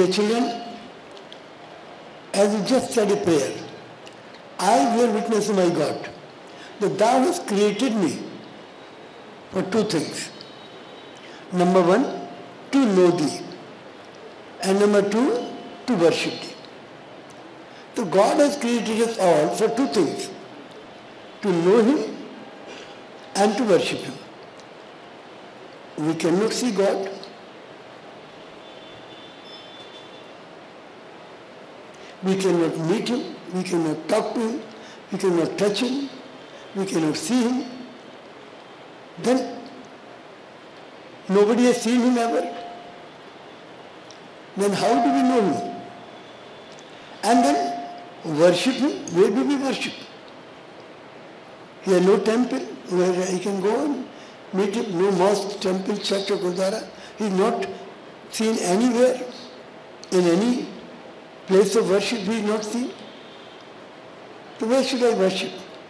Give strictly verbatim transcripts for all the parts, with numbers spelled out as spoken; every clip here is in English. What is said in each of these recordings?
Dear children, as you just said a prayer, I bear witness to my God that thou hast created me for two things. Number one, to know thee, and number two, to worship thee. So God has created us all for two things, to know him and to worship him. We cannot see God. We cannot meet him, we cannot talk to him, we cannot touch him, we cannot see him. Then nobody has seen him ever. Then how do we know him? And then worship him. Where do we worship? He has no temple where he can go and meet him. No mosque, temple, church or gurdwara. He is not seen anywhere in any place of worship. He is not seen. So where should I worship?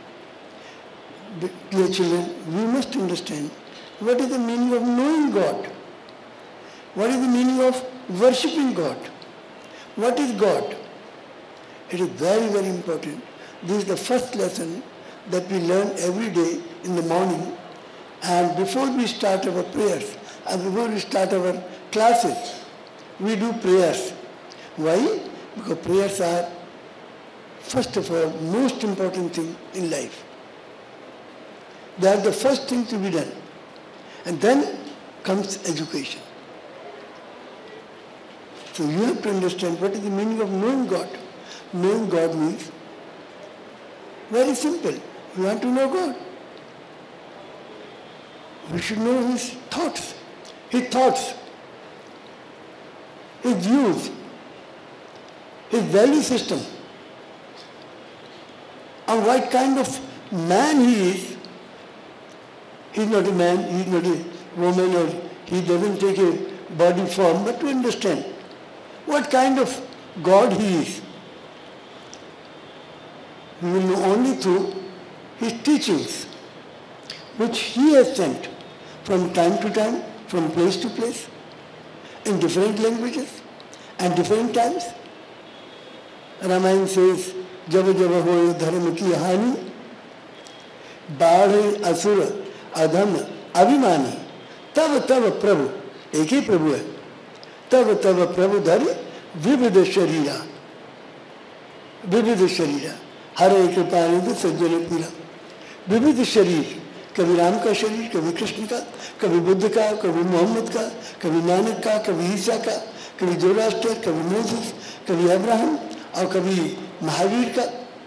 Dear children, we must understand what is the meaning of knowing God. What is the meaning of worshipping God? What is God? It is very, very important. This is the first lesson that we learn every day in the morning. And before we start our prayers, and before we start our classes, we do prayers. Why? Because prayers are, first of all, most important thing in life. They are the first thing to be done. And then comes education. So you have to understand what is the meaning of knowing God. Knowing God means very simple. We want to know God. We should know his thoughts, his thoughts, his views, his value system, and what kind of man he is. He is not a man, he is not a woman, or he doesn't take a body form, but to understand what kind of God he is. We will know only through his teachings, which he has sent from time to time, from place to place, in different languages and different times. Ramayana says, Java Java hoye dharma ki hani, baadhe asura adham abhimani, tava tava prabhu, एक ही प्रभु है, तब तब प्रभु धरि विविध शरीरा, विविध शरीरा, हर एक कृपानिधि सज्जन पीरा, विविध शरीर, कभी राम का शरीर, कभी कृष्ण का, कभी बुद्ध का, कभी मोहम्मद का, कभी नानक का, कभी ईसा का, कभी जोरास्टर, कभी मोसेस, कभी अब्राहम और कभी महावीर का.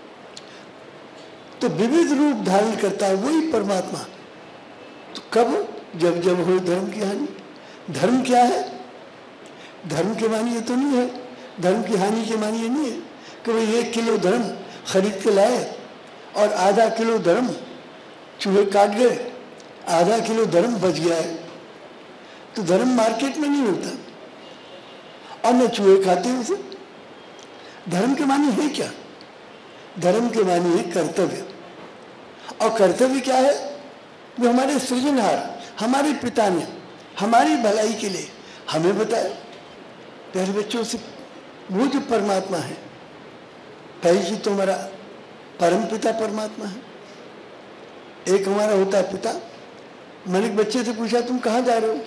तो विविध रूप धारण करता है वही परमात्मा. तो कब? जब जब हो धर्म की हानि. धर्म क्या है? धर्म के मानी ये तो नहीं है, धर्म की हानि के मानी ये नहीं है कि भाई एक किलो धर्म खरीद के लाए और आधा किलो धर्म चूहे काट गए, आधा किलो धर्म बच गया है. तो धर्म मार्केट में नहीं होता और न चूहे खाते हैं उसे. धर्म के मानी है क्या? धर्म के मानी है कर्तव्य. और कर्तव्य क्या है? जो हमारे सृजनहार, हमारे पिता ने हमारी भलाई के लिए हमें बताया. प्यारे बच्चों से, वो जो परमात्मा है, पहली चीज तो हमारा परम पिता परमात्मा है. एक हमारा होता है पिता. मैंने एक बच्चे से पूछा, तुम कहाँ जा रहे हो?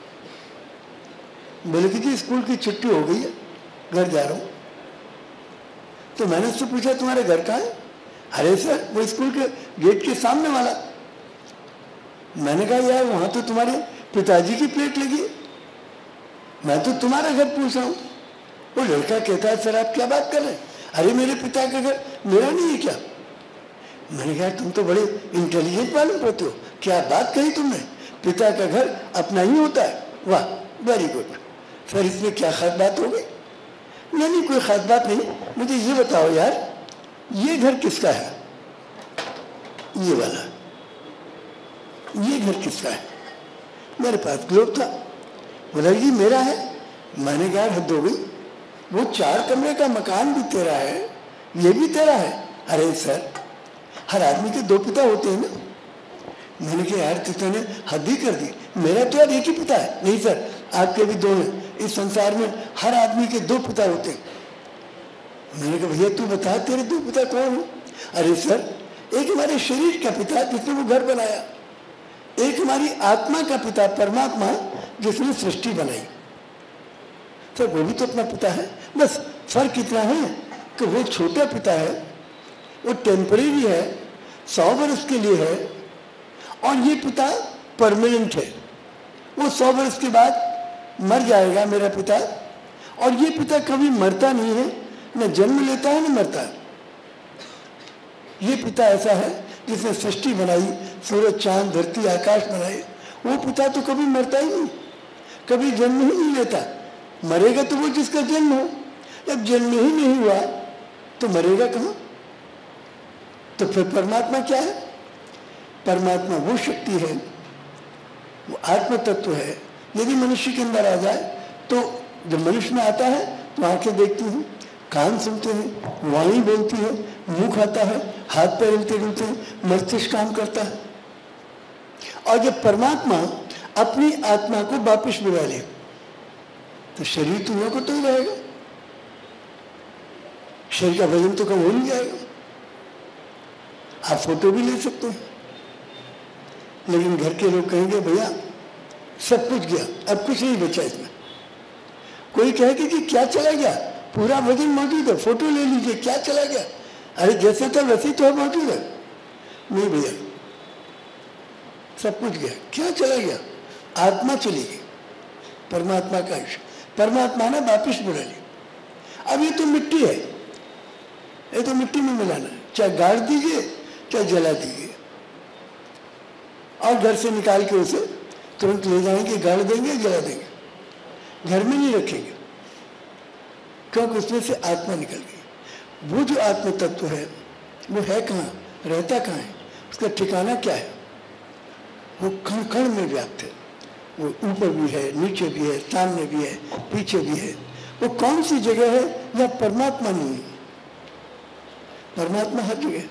बोले कि जी स्कूल की छुट्टी हो गई है, घर जा रहा हूँ. तो मैंने उससे पूछा, तुम्हारे घर कहाँ है? अरे सर, वो स्कूल के गेट के सामने वाला. मैंने कहा, यार वहाँ तो तुम्हारे पिताजी की प्लेट लगी है, मैं तो तुम्हारा घर पूछ रहा हूँ. वो लड़का कहता है, सर आप क्या बात कर रहे हैं? अरे मेरे पिता का घर मेरा नहीं है क्या? मैंने कहा, तुम तो बड़े इंटेलिजेंट मालूम पड़ते हो, क्या बात कही तुमने? पिता का घर अपना ही होता है. वाह, वेरी गुड. सर इसमें क्या खास बात हो गई? नहीं नहीं, कोई खास बात नहीं. मुझे ये बताओ यार, ये घर किसका है? ये वाला. ये घर किसका है? मेरे पास ग्लोब था. बोला जी मेरा है. मैंने कहा, हद हो गई, वो चार कमरे का मकान भी तेरा है, ये भी तेरा है. अरे सर, हर आदमी के दो पिता होते हैं ना. मैंने कहा, यार तुमने हद ही कर दी, मेरा तो यार एक ही पिता है. नहीं सर, आपके भी दो हैं. इस संसार में हर आदमी के दो पिता होते हैं। मैंने कहा भैया तू बता तेरे दो पिता कौन हो? अरे सर, एक हमारे शरीर का पिता जिसने वो घर बनाया, एक हमारी आत्मा का पिता परमात्मा जिसने सृष्टि बनाई। सर वो भी तो अपना पिता है, बस फर्क इतना है कि वो छोटा पिता है, वो टेम्परेरी है, सौ वर्ष के लिए है, और ये पिता परमानेंट है, वो सौ वर्ष के बाद मर जाएगा मेरा पिता। और ये पिता कभी मरता नहीं है, न जन्म लेता है न मरता है। ये पिता ऐसा है जिसने सृष्टि बनाई, सूरज चांद धरती आकाश बनाए, वो पिता तो कभी मरता ही नहीं, कभी जन्म ही नहीं लेता। मरेगा तो वो जिसका जन्म हो, जब जन्म ही नहीं हुआ तो मरेगा कहाँ? तो फिर परमात्मा क्या है? परमात्मा वो शक्ति है, वो आत्म तत्व है। यदि मनुष्य के अंदर आ जाए तो जब मनुष्य में आता है तो आंखें देखती हैं, कान सुनते हैं, वाणी बोलती है, मुंह खाता है, हाथ पैर हिलते डुलते हैं, मस्तिष्क काम करता है। और जब परमात्मा अपनी आत्मा को वापिस बुला ले तो शरीर तो हुआ को तो ही रहेगा, शरीर का वजन तो कम हो नहीं जाएगा। आप फोटो भी ले सकते हैं, लेकिन घर के लोग कहेंगे भैया सब कुछ गया, अब कुछ नहीं बचा इसमें। कोई कहेगा कि क्या चला गया, पूरा वजन मौजूद है, फोटो ले लीजिए, क्या चला गया? अरे जैसे था वैसे तो मौजूद है। नहीं भैया, सब कुछ गया, क्या चला गया? आत्मा चली गई, परमात्मा का अंश। परमात्मा ने वापिस बुला ली। अब ये तो मिट्टी है, ये तो मिट्टी में मिलाना है, चाहे गाड़ दीजिए चाहे जला दीजिए, और घर से निकाल के उसे तुरंत ले जाएंगे, गाड़ देंगे, जला देंगे, घर में नहीं रखेंगे, क्योंकि उसमें से आत्मा निकल गई। वो जो आत्म तत्व है वो है कहाँ, रहता कहाँ है, उसका ठिकाना क्या है? वो कण कण में व्याप्त है, वो ऊपर भी है, नीचे भी है, सामने भी है, पीछे भी है। वो कौन सी जगह है जहाँ परमात्मा नहीं है? परमात्मा हर जगह,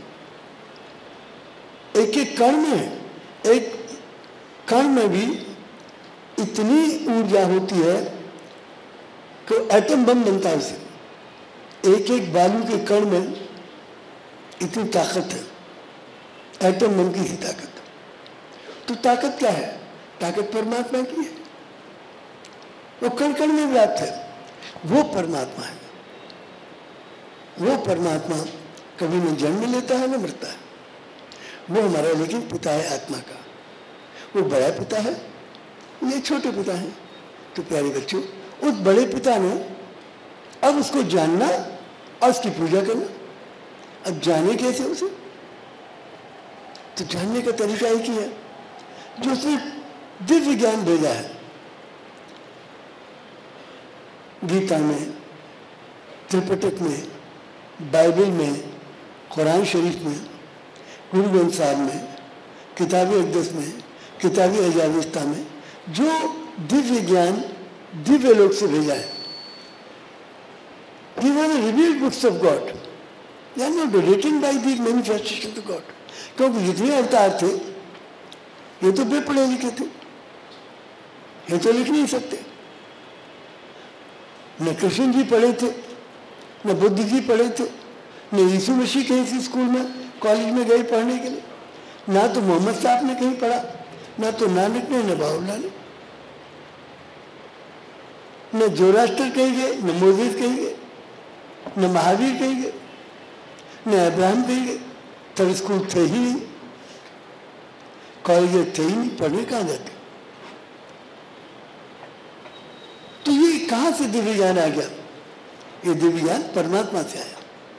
एक एक कण में है। एक कण में भी इतनी ऊर्जा होती है कि एटम बम बनता है उसे। एक एक बालू के कण में इतनी ताकत है, एटम बम की सी ताकत। तो ताकत क्या है? ताकत परमात्मा की है, वो कण कण में व्याप्त है, वो परमात्मा है। वो परमात्मा कभी न जन्म लेता है न मरता है। वो हमारा लेकिन पिता है आत्मा का। वो बड़ा पिता है, ये छोटे पिता है। तो प्यारे बच्चों, उस बड़े पिता ने अब उसको जानना और उसकी पूजा करना। अब जाने कैसे उसे? तो जानने का तरीका एक ही है जो उसने दिव्य ज्ञान भेजा है। गीता में, त्रिपिटक में, बाइबल में, कुरान शरीफ में, गुरु ग्रंथ साहब में, किताबी अक़दस में, किताबी अजाविस्ता में जो दिव्य ज्ञान दिव्य लोक से भेजा है। These are the revealed books of God. They are not written by these manifestations of God. क्योंकि जितने अवतार थे ये तो बेपढ़े लिखे थे, ये तो लिख नहीं सकते। न कृष्ण जी पढ़े थे, न बुद्ध जी पढ़े थे, न यीशु मसीह कहीं से स्कूल में कॉलेज में गए पढ़ने के लिए, ना तो मोहम्मद साहब ने कहीं पढ़ा, ना तो नानक ने, न बाहुल्ला ने, न जोरास्टर कहीं गए, न मोजेस कहीं गए, न महावीर कहीं गए, न अब्राहम कहीं गए। तब स्कूल थे ही नहीं, कॉलेज थे ही नहीं, पढ़ने कहाँ जाते? तो ये कहाँ से दिव्य ज्ञान आ गया? ये दिव्य ज्ञान परमात्मा से आया।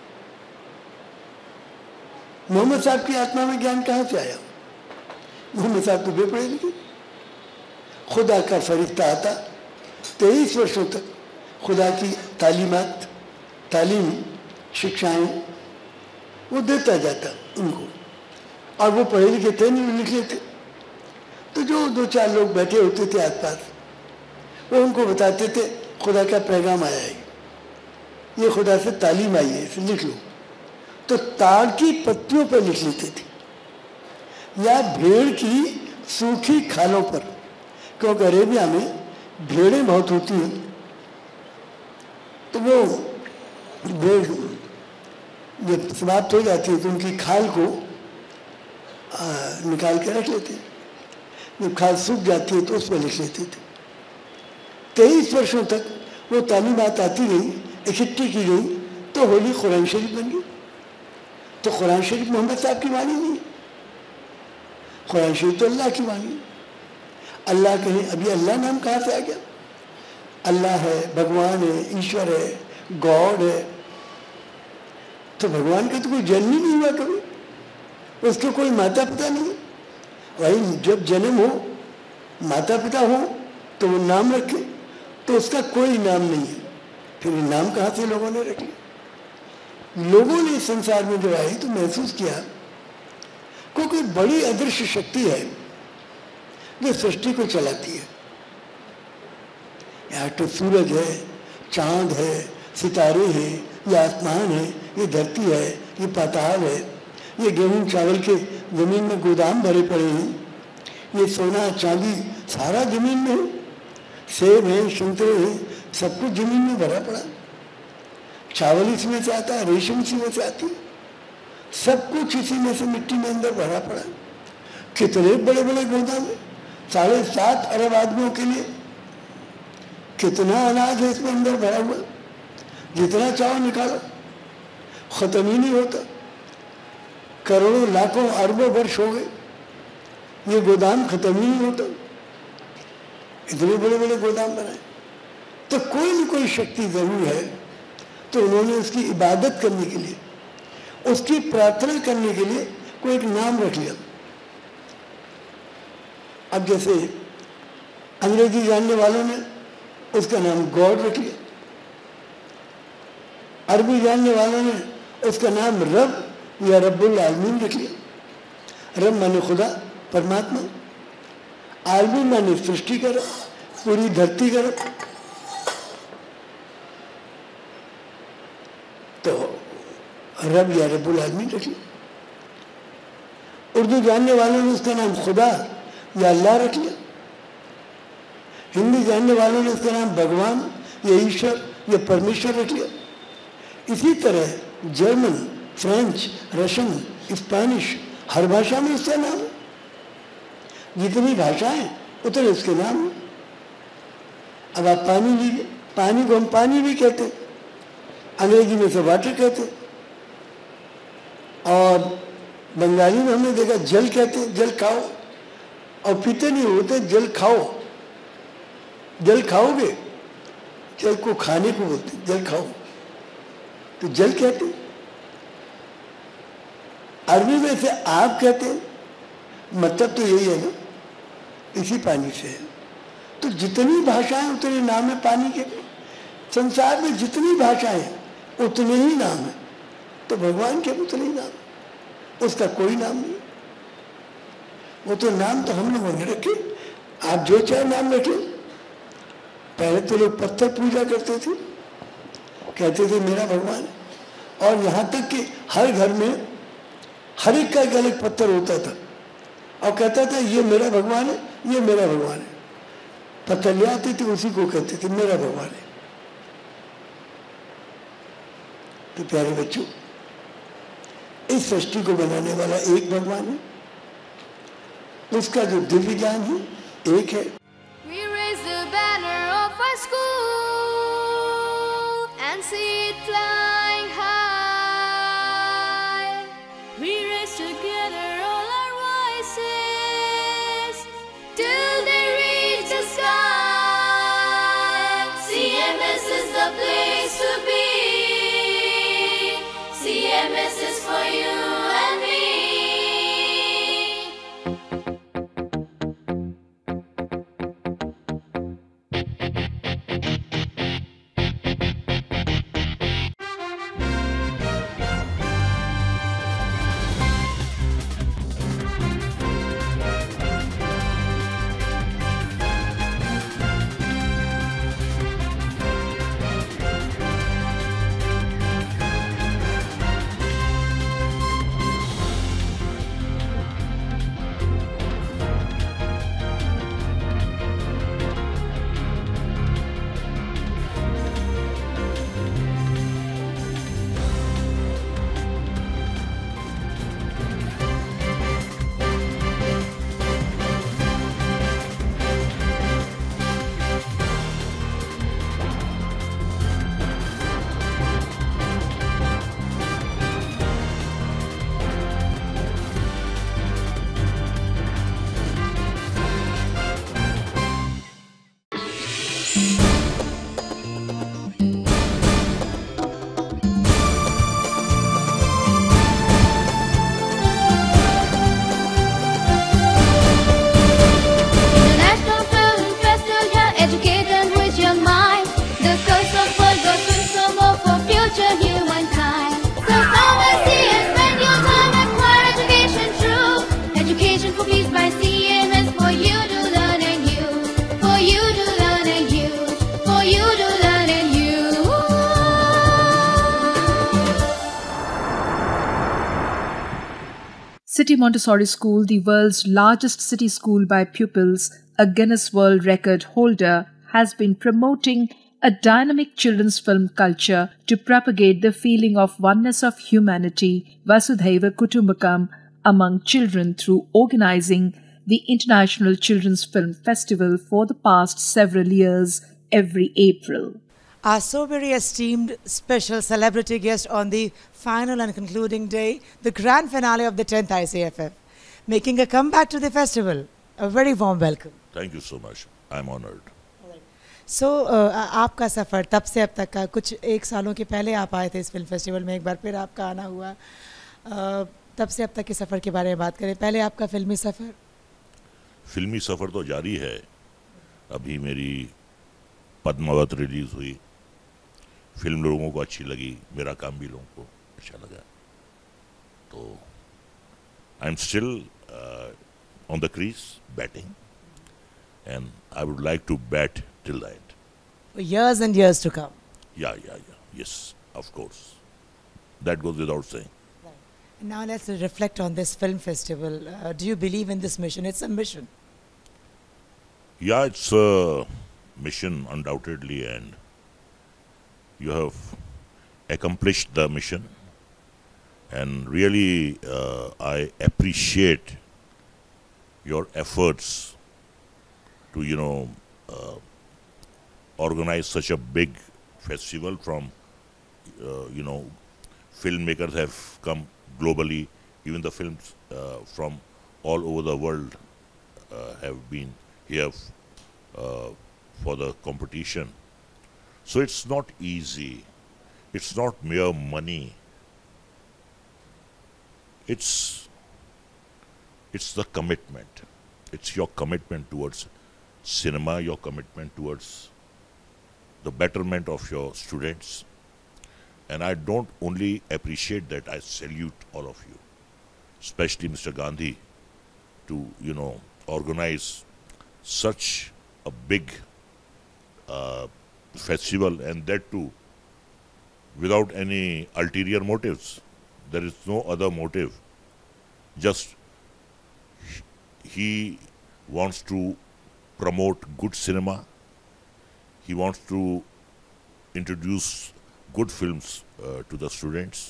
मोहम्मद साहब की आत्मा में ज्ञान कहाँ से आया? मोहम्मद साहब तो बेपढ़े लिखे। खुदा का फरिश्ता आता, तेईस वर्षों तक खुदा की तालीमात, तालीम, शिक्षाएं वो देता जाता उनको, और वो पढ़े लिखे थे नहीं, लिखे थे। तो जो दो चार लोग बैठे होते थे आसपास, वो उनको बताते थे खुदा का पैगाम आया है, ये खुदा से तालीम आई है, इसे लिख लो। तो ताड़ की पत्तियों पर लिख लेते थे, या भेड़ की सूखी खालों पर, क्योंकि अरेबिया में भेड़ें बहुत होती हैं तो वो भेड़ जब समाप्त हो जाती है तो उनकी खाल को आ, निकाल के रख लेते हैं। जब खाल सूख जाती है तो उस पर लिख लेते थे। तेईस वर्षों तक वो तालीमात आती गई, इकट्ठी की गई, तो होली कुरान शरीफ बन गई। तो कुरान शरीफ मोहम्मद साहब की वाणी नहीं, कुरान शरीफ तो अल्लाह की वाणी। अल्लाह कहें, अभी अल्लाह नाम कहाँ से आ गया? अल्लाह है, भगवान है, ईश्वर है, गॉड है। तो भगवान का तो कोई जन्म ही नहीं हुआ कभी, उसके कोई माता पिता नहीं। वही जब जन्म हो, माता पिता हो, तो वो नाम रखे, तो उसका कोई नाम नहीं है। फिर नाम कहाँ से लोगों ने रख लिया? लोगों ने संसार में जब आए तो महसूस किया को कोई बड़ी अदृश्य शक्ति है जो सृष्टि को चलाती है। यहाँ तो सूरज है, चांद है, सितारे हैं, ये आसमान है, ये धरती है, ये पाताल है, ये गेहूं चावल के जमीन में गोदाम भरे पड़े हैं, ये सोना चांदी सारा जमीन में है, सेब है, संतरे हैं, सब कुछ जमीन में भरा पड़ा। चावल इसमें से आता है, रेशम इसी में से आती है, सब कुछ इसी में से मिट्टी में अंदर भरा पड़ा। कितने बड़े बड़े गोदाम है, साढ़े सात अरब आदमियों के लिए कितना अनाज है इसमें अंदर भरा हुआ, जितना चाहो निकालो खत्म ही नहीं होता। करोड़ों लाखों अरबों वर्ष हो गए, ये गोदाम खत्म ही नहीं होता, इतने बड़े बड़े गोदाम बनाए। तो कोई न कोई शक्ति जरूर है। तो उन्होंने उसकी इबादत करने के लिए, उसकी प्रार्थना करने के लिए कोई एक नाम रख लिया। अब जैसे अंग्रेजी जानने वालों ने उसका नाम गॉड रख लिया, अरबी जानने वालों ने उसका नाम रब या रब्बुल आलमीन रख लिया। रब माने खुदा, परमात्मा, आलमीन माने सृष्टि कर, पूरी धरती कर। तो रब या रब्बुल आलमीन रख लिया। उर्दू जानने वालों ने उसका नाम खुदा या अल्लाह रख लिया। हिंदी जानने वालों ने उसका नाम भगवान या ईश्वर या परमेश्वर रख लिया। इसी तरह जर्मन, फ्रेंच, रशियन, स्पेनिश, हर भाषा में उसका नाम है। जितनी भाषाएं उतने उसके नाम है। अब आप पानी लीजिए, पानी को हम पानी भी कहते हैं, अंग्रेजी में से वाटर कहते हैं, और बंगाली में हमने देखा जल कहते हैं, जल खाओ, और पीते नहीं होते जल खाओ। जल खाओगे, जल को खाने को बोलते, जल खाओ तो जल कहते। अरबी में से आप कहते हैं, मतलब तो यही है ना, इसी पानी से है। तो जितनी भाषाएं उतने नाम है पानी के। संसार में जितनी भाषाएं उतने ही नाम है, तो भगवान के उतने ही नाम, उसका कोई नाम नहीं। वो तो नाम तो हम लोगों ने रखे, आप जो चाहे नाम रखें। पहले तो लोग पत्थर पूजा करते थे, कहते थे मेरा भगवान है, और यहाँ तक कि हर घर में हर एक का एक अलग पत्थर होता था, और कहता था ये मेरा भगवान है, ये मेरा भगवान है। पत्थर ले आते थे, उसी को कहते थे मेरा भगवान है। तो प्यारे बच्चों, इस सृष्टि को बनाने वाला एक भगवान है, उसका जो दिव्य ज्ञान है एक है। We raise the banner of our school and see it flying high. We raise together all our voices till they reach the sky. C M S is the place to be. C M S is for you and me. City Montessori School, the world's largest city school by pupils, a Guinness World Record holder, has been promoting a dynamic children's film culture to propagate the feeling of oneness of humanity, Vasudhaiva Kutumbakam, among children through organizing the International Children's Film Festival for the past several years every April. Our so very esteemed special celebrity guest on the final and concluding day, the grand finale of the tenth I C F F, making a comeback to the festival. A very warm welcome. Thank you so much. I'm honored. So so, uh, आपका सफ़र तब से अब तक का, कुछ एक सालों के पहले आप आए थे इस फिल्म फेस्टिवल में, एक बार फिर आपका आना हुआ, uh, तब से अब तक के सफ़र के बारे में बात करें. पहले आपका फिल्मी सफ़र फिल्मी सफ़र तो जारी है. अभी मेरी पद्मावत रिलीज हुई, फिल्म लोगों को अच्छी लगी, मेरा काम भी लोगों को अच्छा लगा. तो I am still on the crease batting, and I would like to bat till the end. For years and years to come. Yeah, yeah, yeah. Yes, of course. That goes without saying. Right. And now let's reflect on this film festival. Uh, do you believe in this mission? It's a mission. Yeah, it's a mission undoubtedly, and you have accomplished the mission. And really, uh, I appreciate your efforts to, you know, uh, organize such a big festival. From, uh, you know, filmmakers have come globally, even the films uh, from all over the world uh, have been here uh, for the competition. So it's not easy. It's not mere money. It's, it's the commitment. It's your commitment towards cinema, your commitment towards the betterment of your students. And I don't only appreciate that, I salute all of you, especially Mister Gandhi, to, you know, organize such a big uh, festival, and that too without any ulterior motives. There is no other motive. Just he wants to promote good cinema. He wants to introduce good films uh, to the students,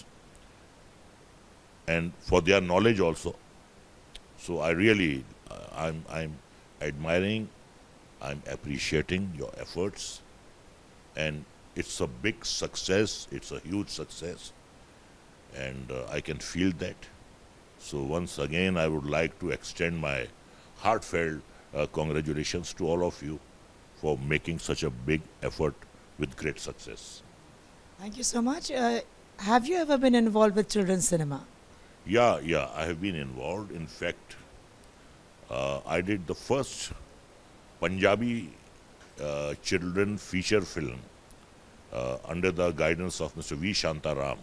and for their knowledge also. So I really, uh, I'm, I'm admiring, I'm appreciating your efforts, and it's a big success. It's a huge success, and uh, I can feel that. So once again, I would like to extend my heartfelt uh, congratulations to all of you for making such a big effort with great success. Thank you so much. Uh, have you ever been involved with children's cinema? Yeah, yeah, I have been involved. In fact, uh, I did the first Punjabi uh, children feature film uh, under the guidance of Mister V. Shantaram.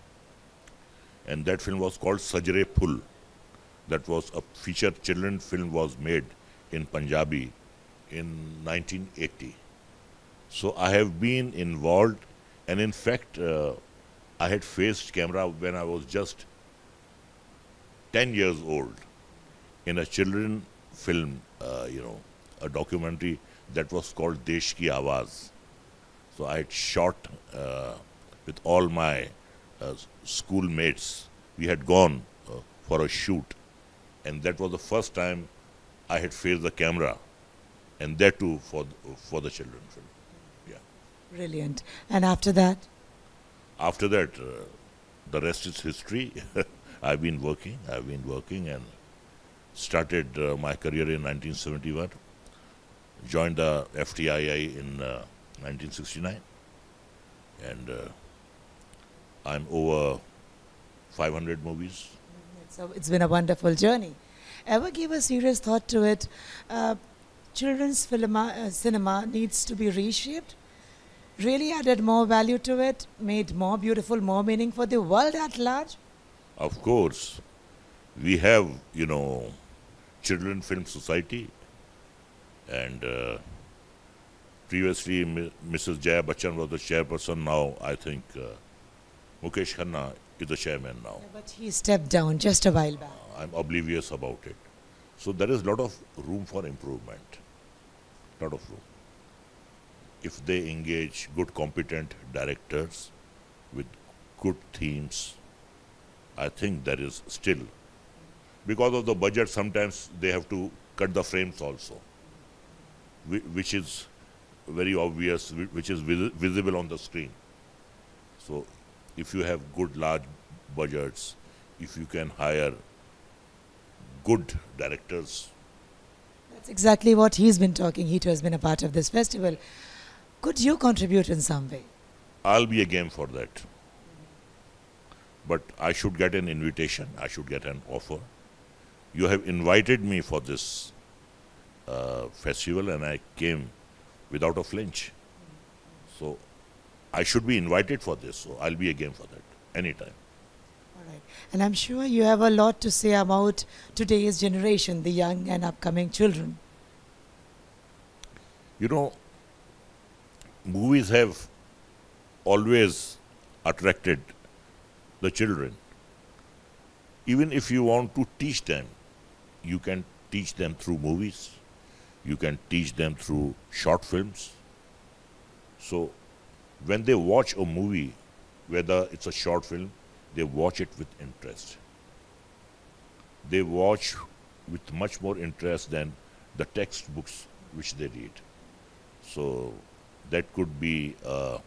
And that film was called Sajre Phul. That was a feature children film was made in Punjabi in nineteen eighty. So I have been involved, and in fact, uh, I had faced camera when I was just ten years old in a children film, uh, you know, a documentary that was called Desh Ki Awaaz. So I had shot uh, with all my uh, schoolmates. We had gone uh, for a shoot, and that was the first time I had faced the camera, and that too for for the children film. Yeah. Brilliant. And after that? After that, uh, the rest is history. I've been working, I've been working and started uh, my career in nineteen seventy-one. Joined the F T I I in uh, nineteen sixty-nine. And uh, I'm over five hundred movies. So it's been a wonderful journey. Ever give a serious thought to it? Uh, children's film, uh, cinema needs to be reshaped? Really added more value to it? Made more beautiful, more meaning for the world at large? Of course. We have, you know, Children Film Society, and uh, previously Missus Jaya Bachchan was the chairperson. Now I think uh, Mukesh Khanna is the chairman now. But he stepped down just a while back. I'm oblivious about it. So there is a lot of room for improvement. Lot of room. If they engage good, competent directors with good themes, I think there is still, because of the budget, sometimes they have to cut the frames also, whi- which is very obvious, whi- which is vis- visible on the screen. So if you have good large budgets, if you can hire good directors, That's exactly what he's been talking. He too has been a part of this festival. Could you contribute in some way? I'll be a game for that. But I should get an invitation, I should get an offer. You have invited me for this uh, festival and I came without a flinch. So I should be invited for this, so I'll be a game for that anytime. All right. And I'm sure you have a lot to say about today's generation, the young and upcoming children. You know, movies have always attracted the children. Even if you want to teach them, you can teach them through movies, you can teach them through short films. So when they watch a movie, whether it's a short film, they watch it with interest. They watch with much more interest than the textbooks which they read. So that could be a,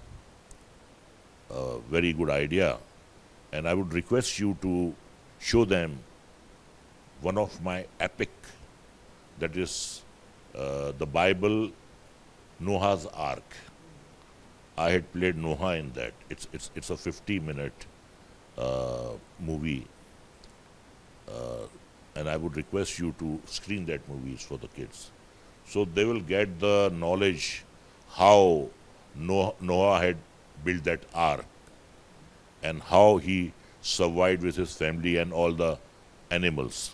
a very good idea. And I would request you to show them one of my epic, that is uh, the Bible, Noah's Ark. I had played Noah in that. It's it's it's a fifty minute uh, movie, uh, and I would request you to screen that movies for the kids, so they will get the knowledge how Noah, Noah had built that ark, and how he survived with his family and all the animals.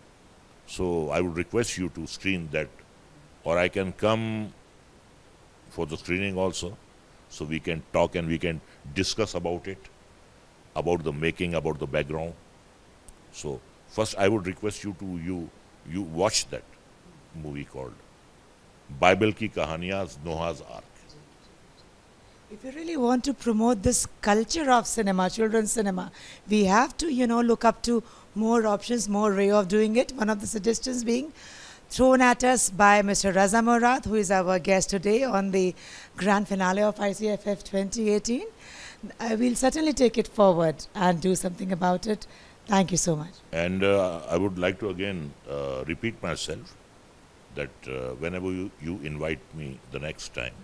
So I would request you to screen that, or I can come for the screening also, so we can talk and we can discuss about it, about the making, about the background. So first I would request you to you you watch that movie called Bible Ki Kahaniyas, Noah's Ark. If you really want to promote this culture of cinema, children's cinema, we have to, you know, look up to more options, more way of doing it. One of the suggestions being thrown at us by Mister Raza Murad, who is our guest today on the grand finale of I C F F twenty eighteen. I will certainly take it forward and do something about it. Thank you so much. And uh, I would like to again uh, repeat myself that uh, whenever you, you invite me the next time,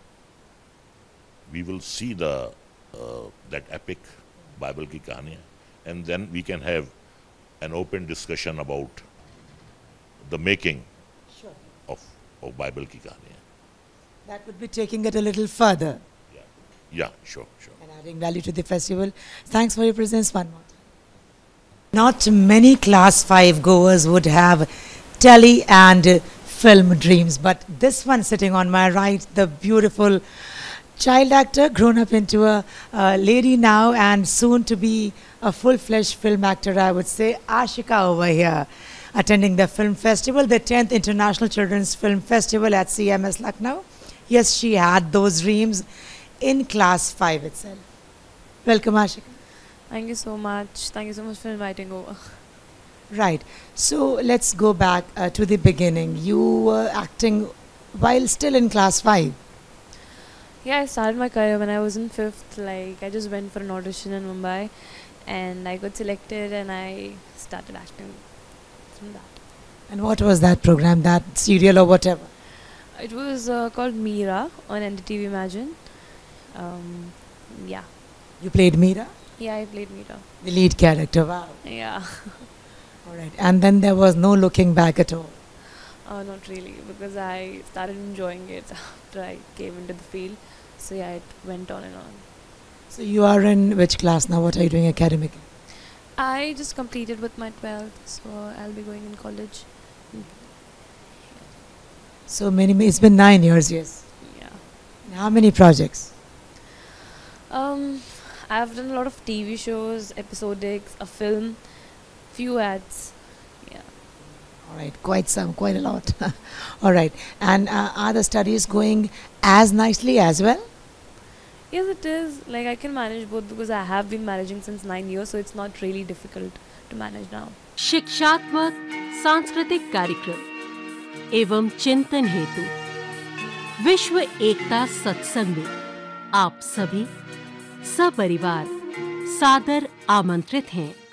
we will see the uh, that epic Bible Ki Kahaniya, and then we can have an open discussion about the making Sure. of, of Bible Ki Kahaniya. That would be taking it a little further Yeah, yeah, sure, sure. and adding value to the festival. Thanks for your presence one more time. Not many class five goers would have tele and uh, film dreams, but this one sitting on my right, the beautiful child actor, grown up into a, a lady now and soon to be a full-fledged film actor, I would say, Ashika over here, attending the film festival, the tenth International Children's Film Festival at C M S Lucknow. Yes, she had those dreams in class five itself. Welcome, Ashika. Thank you so much. Thank you so much for inviting over. Right. So let's go back uh, to the beginning. You were acting while still in class five. Yeah, I started my career when I was in fifth. Like, I just went for an audition in Mumbai and I got selected and I started acting from that. And what was that program, that serial or whatever? It was uh, called Meera on N D T V Imagine. Um, yeah. You played Meera, Yeah, I played Meera. the lead character. Wow. Yeah. All right. And then there was no looking back at all. Uh, not really, because I started enjoying it after I came into the field. So yeah, it went on and on. So you are in which class now? What are you doing academically? I just completed with my twelfth, so I'll be going in college. So many, it's been nine years, yes. Yeah. And how many projects? Um, I've done a lot of T V shows, episodics, a film, few ads. Yeah. All right, quite some, quite a lot. All right, and uh, are the studies going as nicely as well? Yes, it is. Like I can manage both because I have been managing since nine years, so it's not really difficult to manage now. शिक्षात्मक सांस्कृतिक कार्यक्रम एवं चिंतन हेतु विश्व एकता सत्संग में आप सभी सपरिवार सादर आमंत्रित हैं।